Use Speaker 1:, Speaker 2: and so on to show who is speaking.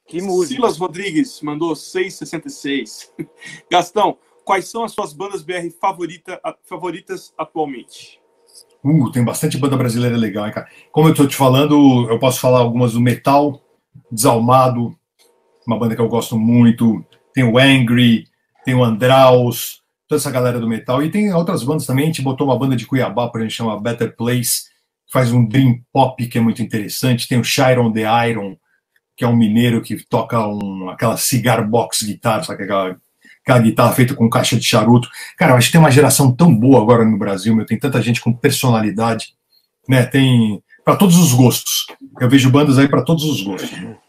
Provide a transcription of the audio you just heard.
Speaker 1: Que música.
Speaker 2: Silas Rodrigues mandou 6,66. Gastão, quais são as suas bandas BR favoritas atualmente?
Speaker 3: Tem bastante banda brasileira legal, hein, cara? Como eu tô te falando, eu posso falar algumas do Metal, Desalmado, uma banda que eu gosto muito. Tem o Angry, tem o Andraus, toda essa galera do metal. E tem outras bandas também. A gente botou uma banda de Cuiabá, por exemplo, chama Better Place, que faz um dream pop que é muito interessante. Tem o Chiron the Iron, que é um mineiro que toca aquela cigar box guitarra, sabe? Aquela guitarra feita com caixa de charuto. Cara, eu acho que tem uma geração tão boa agora no Brasil, meu. Tem tanta gente com personalidade, né? Tem para todos os gostos. Eu vejo bandas aí para todos os gostos.